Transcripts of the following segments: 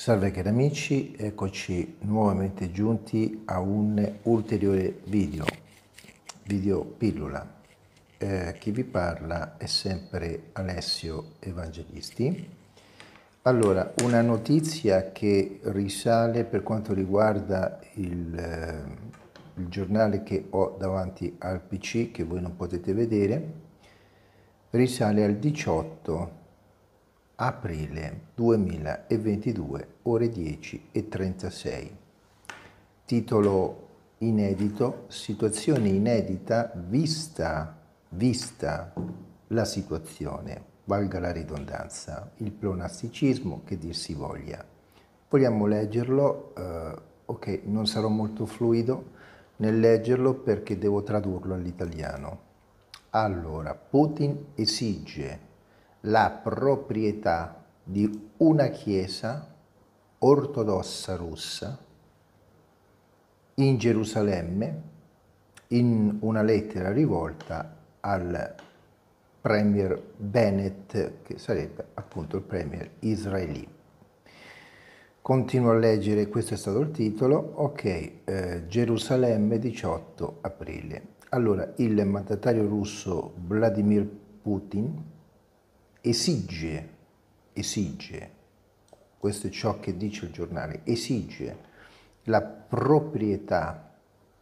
Salve cari amici, eccoci nuovamente giunti a un ulteriore video pillola. Chi vi parla è sempre Alessio Evangelisti. Allora, una notizia che risale per quanto riguarda il giornale che ho davanti al PC, che voi non potete vedere, risale al 18 aprile 2022, ore 10:36. Titolo inedito: situazione inedita vista la situazione, valga la ridondanza, il pleonasticismo, che dir si voglia. Vogliamo leggerlo, ok, non sarò molto fluido nel leggerlo perché devo tradurlo all'italiano. Allora, Putin esige la proprietà di una chiesa ortodossa russa in Gerusalemme in una lettera rivolta al premier Bennett, che sarebbe appunto il premier israeli. Continuo a leggere, questo è stato il titolo, ok, Gerusalemme 18 aprile. Allora, il mandatario russo Vladimir Putin esige, questo è ciò che dice il giornale, esige la proprietà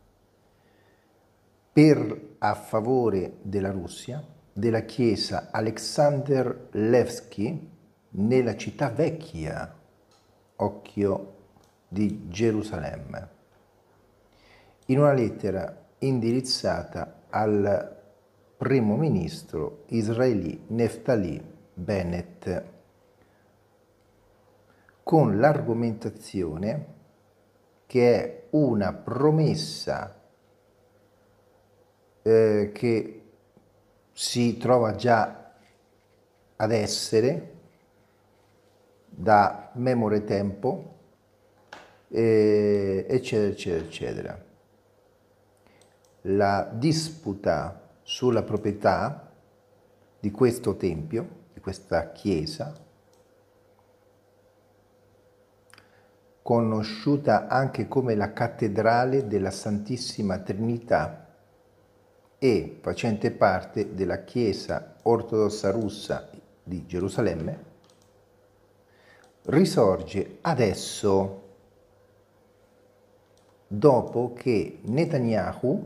a favore della Russia della chiesa Alexander Nevsky nella città vecchia, occhio, di Gerusalemme, in una lettera indirizzata al primo ministro israeli Naftali Bennett, con l'argomentazione che è una promessa che si trova già ad essere da memore tempo, eccetera, eccetera, eccetera. La disputa sulla proprietà di questo tempio, di questa chiesa, conosciuta anche come la cattedrale della Santissima Trinità e facente parte della Chiesa ortodossa russa di Gerusalemme, risorge adesso, dopo che Netanyahu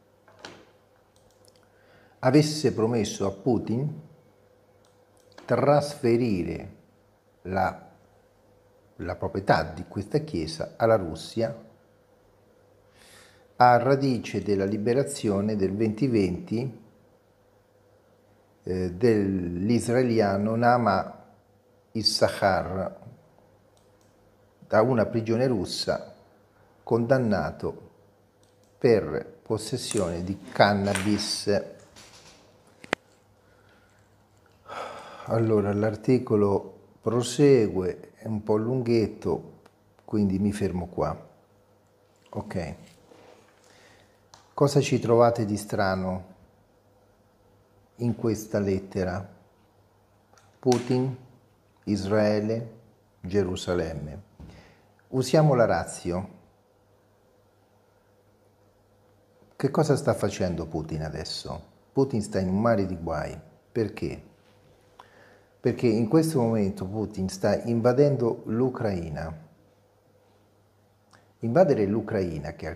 avesse promesso a Putin trasferire la proprietà di questa chiesa alla Russia a radice della liberazione del 2020 dell'israeliano Naama Issachar da una prigione russa, condannato per possessione di cannabis. Allora, l'articolo prosegue, è un po' lunghetto, quindi mi fermo qua. Ok. Cosa ci trovate di strano in questa lettera? Putin, Israele, Gerusalemme. Usiamo la ratio. Che cosa sta facendo Putin adesso? Putin sta in un mare di guai. Perché? Perché in questo momento Putin sta invadendo l'Ucraina. Invadere l'Ucraina, che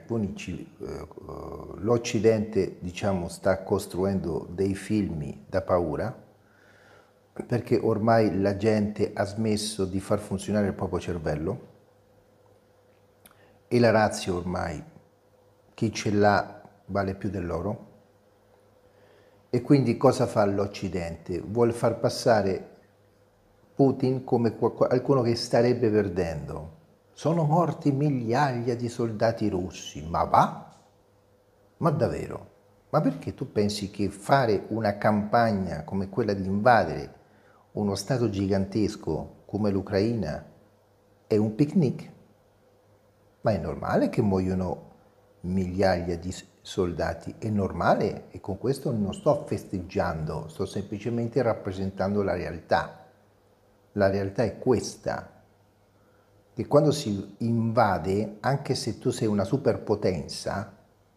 l'Occidente, diciamo, sta costruendo dei film da paura, perché ormai la gente ha smesso di far funzionare il proprio cervello e la razza ormai, chi ce l'ha vale più dell'oro. E quindi cosa fa l'Occidente? Vuole far passare Putin come qualcuno che starebbe perdendo. Sono morti migliaia di soldati russi, ma va? Ma davvero? Ma perché tu pensi che fare una campagna come quella di invadere uno stato gigantesco come l'Ucraina è un picnic? Ma è normale che muoiono migliaia di soldati, è normale, e con questo non sto festeggiando, sto semplicemente rappresentando la realtà. La realtà è questa. che quando si invade, anche se tu sei una superpotenza,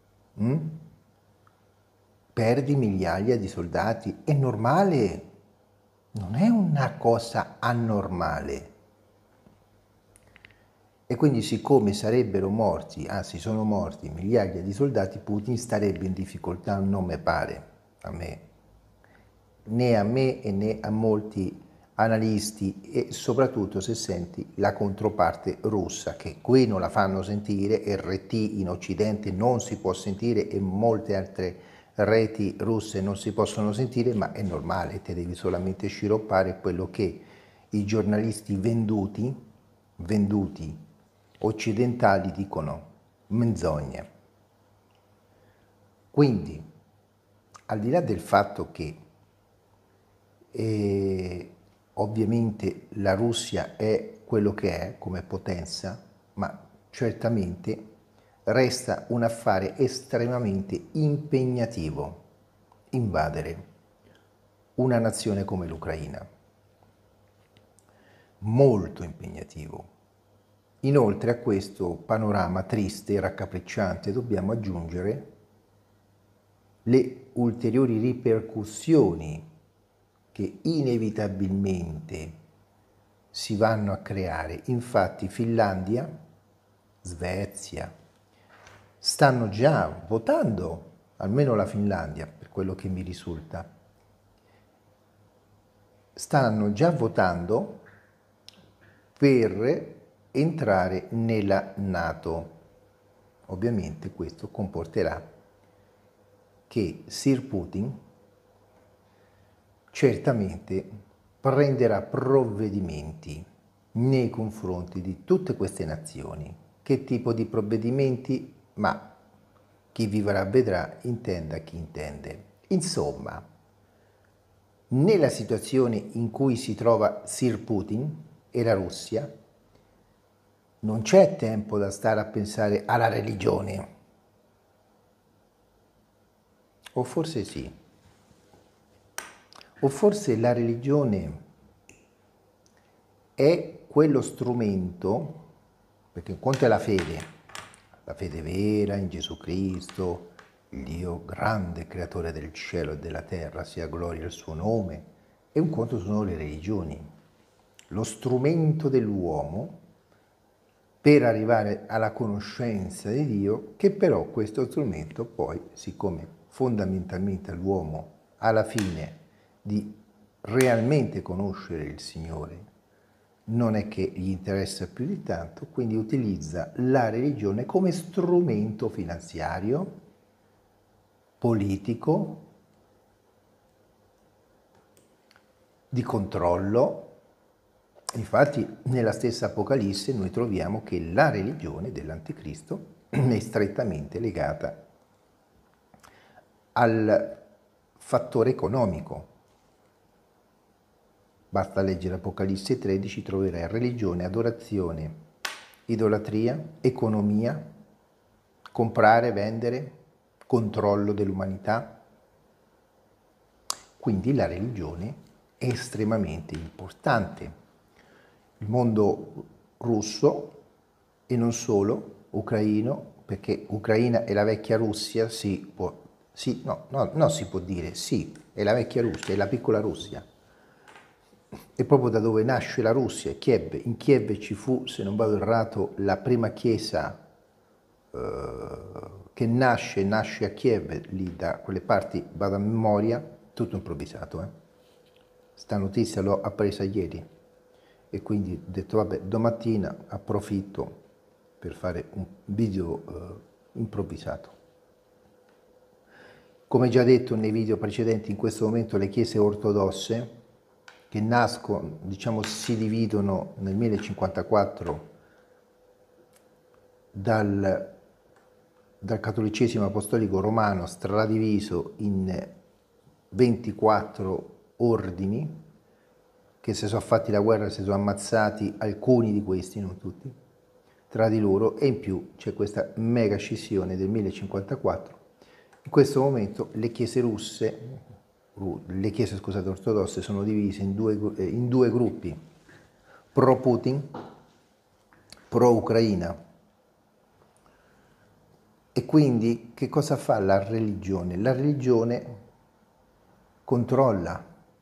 perdi migliaia di soldati. È normale, non è una cosa anormale. E quindi siccome sarebbero morti, anzi sono morti migliaia di soldati, Putin starebbe in difficoltà, non mi pare, a me, né a me e né a molti analisti, e soprattutto se senti la controparte russa, che qui non la fanno sentire, RT in Occidente non si può sentire e molte altre reti russe non si possono sentire, ma è normale, te devi solamente sciroppare quello che i giornalisti venduti occidentali dicono, menzogne. Quindi, al di là del fatto che ovviamente la Russia è quello che è come potenza, ma certamente resta un affare estremamente impegnativo invadere una nazione come l'Ucraina. Molto impegnativo. Inoltre a questo panorama triste e raccapricciante dobbiamo aggiungere le ulteriori ripercussioni che inevitabilmente si vanno a creare. Infatti Finlandia, Svezia, stanno già votando, almeno la Finlandia, per quello che mi risulta, stanno già votando per entrare nella NATO. Ovviamente questo comporterà che Sir Putin certamente prenderà provvedimenti nei confronti di tutte queste nazioni. Che tipo di provvedimenti? Ma chi vivrà vedrà, intenda chi intende. Insomma, nella situazione in cui si trova Sir Putin e la Russia, non c'è tempo da stare a pensare alla religione. O forse sì. O forse la religione è quello strumento, perché un conto è la fede vera in Gesù Cristo, il Dio grande creatore del cielo e della terra, sia gloria al suo nome, e un conto sono le religioni, lo strumento dell'uomo per arrivare alla conoscenza di Dio, che però questo strumento poi, siccome fondamentalmente l'uomo alla fine di realmente conoscere il Signore non è che gli interessa più di tanto, quindi utilizza la religione come strumento finanziario, politico, di controllo. Infatti nella stessa Apocalisse noi troviamo che la religione dell'Anticristo è strettamente legata al fattore economico. Basta leggere Apocalisse 13, troverai religione, adorazione, idolatria, economia, comprare, vendere, controllo dell'umanità. Quindi la religione è estremamente importante. Il mondo russo e non solo, ucraino, perché Ucraina è la vecchia Russia, si può dire, sì, è la vecchia Russia, è la piccola Russia. È proprio da dove nasce la Russia, Kiev. In Kiev ci fu, se non vado errato, la prima chiesa che nasce a Kiev, lì da quelle parti, vado a memoria, tutto improvvisato. Sta notizia l'ho appresa ieri e quindi ho detto vabbè, domattina approfitto per fare un video improvvisato. Come già detto nei video precedenti, in questo momento le chiese ortodosse che nascono, diciamo, si dividono nel 1054 dal cattolicesimo apostolico romano, stradiviso in 24 ordini, che si sono fatti la guerra, si sono ammazzati alcuni di questi, non tutti, tra di loro, e in più c'è questa mega scissione del 1054. In questo momento le chiese ortodosse sono divise in due gruppi, pro Putin pro-Ucraina. E quindi che cosa fa la religione? La religione controlla,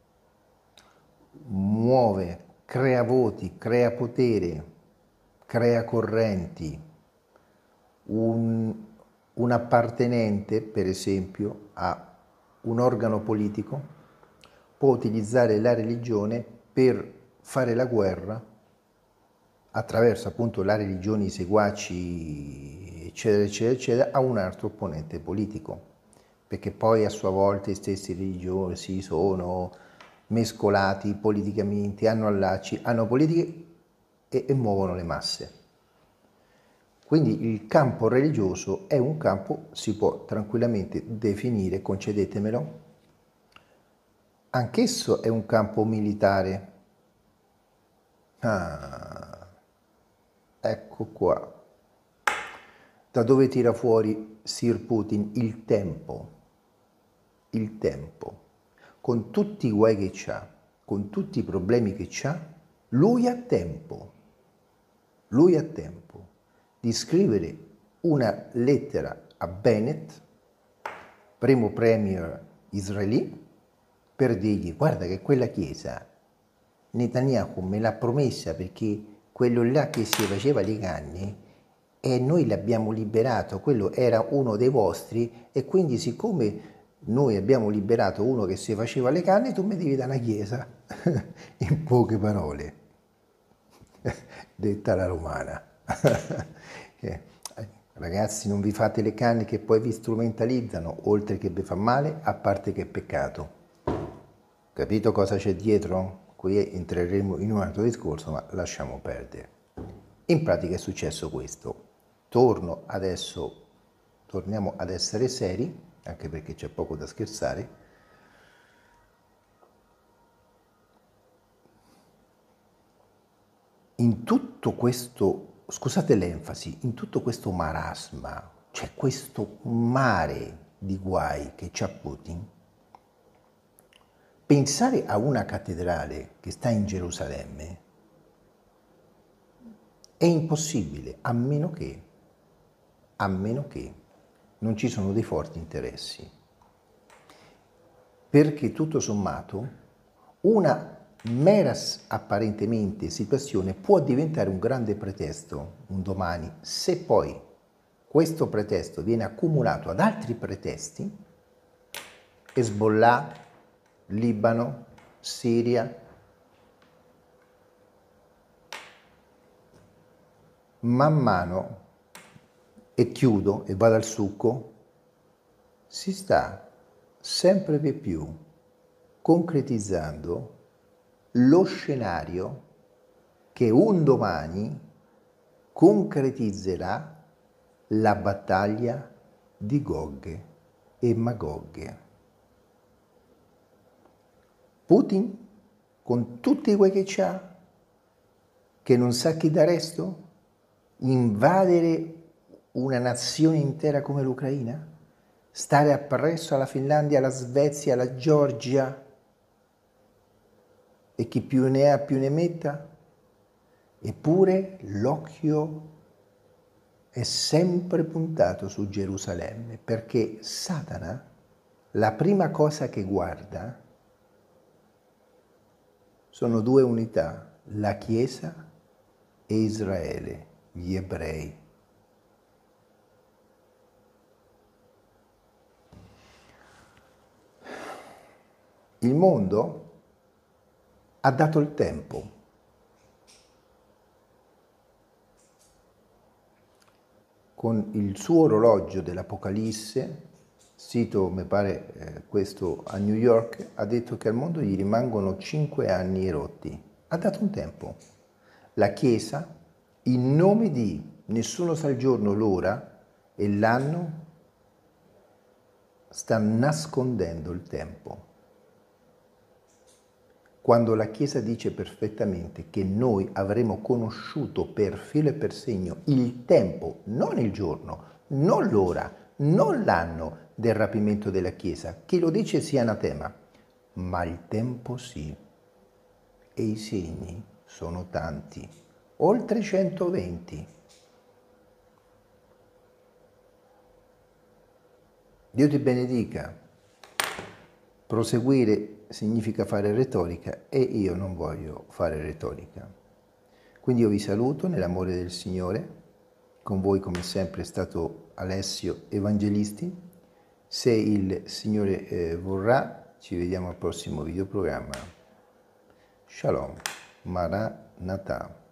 muove, crea voti, crea potere, crea correnti. Un appartenente, per esempio, a un organo politico può utilizzare la religione per fare la guerra attraverso appunto la religione, i seguaci, eccetera, eccetera, eccetera, a un altro opponente politico, perché poi a sua volta i stessi religiosi sono mescolati politicamente, hanno allacci, hanno politiche e muovono le masse. Quindi il campo religioso è un campo, si può tranquillamente definire, concedetemelo, anch'esso è un campo militare. Ah, ecco qua. Da dove tira fuori Sir Putin? Il tempo. Il tempo. Con tutti i guai che c'ha, con tutti i problemi che c'ha, lui ha tempo. Lui ha tempo di scrivere una lettera a Bennett, primo premier israeli, per dirgli: guarda che quella chiesa Netanyahu me l'ha promessa, perché quello là che si faceva le canne e noi l'abbiamo liberato, quello era uno dei vostri, e quindi siccome noi abbiamo liberato uno che si faceva le canne, tu mi devi dare una chiesa. In poche parole, detta la romana. Ragazzi, non vi fate le canne che poi vi strumentalizzano, oltre che vi fa male, a parte che è peccato. Capito cosa c'è dietro? Qui entreremo in un altro discorso, ma lasciamo perdere. In pratica è successo questo. Torniamo ad essere seri, anche perché c'è poco da scherzare. In tutto questo, scusate l'enfasi, in tutto questo marasma, c'è questo mare di guai che c'ha Putin. Pensare a una cattedrale che sta in Gerusalemme è impossibile, a meno che non ci sono dei forti interessi. Perché tutto sommato una mera apparentemente situazione può diventare un grande pretesto un domani, se poi questo pretesto viene accumulato ad altri pretesti, Hezbollah, Libano, Siria, man mano, e chiudo e vado al succo, si sta sempre di più concretizzando lo scenario che un domani concretizzerà la battaglia di Gog e Magog. Putin, con tutti i guai che c'ha, che non sa chi dà resto, invadere una nazione intera come l'Ucraina, stare appresso alla Finlandia, alla Svezia, alla Georgia, e chi più ne ha più ne metta. Eppure l'occhio è sempre puntato su Gerusalemme, perché Satana, la prima cosa che guarda sono due unità, la Chiesa e Israele, gli ebrei. Il mondo ha dato il tempo. Con il suo orologio dell'Apocalisse, sito, mi pare questo a New York, ha detto che al mondo gli rimangono 5 anni erotti. Ha dato un tempo. La Chiesa, in nome di nessuno sa il giorno, l'ora e l'anno, sta nascondendo il tempo. Quando la Chiesa dice perfettamente che noi avremo conosciuto per filo e per segno il tempo, non il giorno, non l'ora, non l'anno del rapimento della Chiesa, chi lo dice sia anatema, ma il tempo sì, e i segni sono tanti. oltre 120. Dio ti benedica. Proseguire significa fare retorica e io non voglio fare retorica. Quindi io vi saluto nell'amore del Signore. Con voi come sempre è stato Alessio Evangelisti. Se il Signore vorrà, ci vediamo al prossimo videoprogramma. Shalom, Maranatha.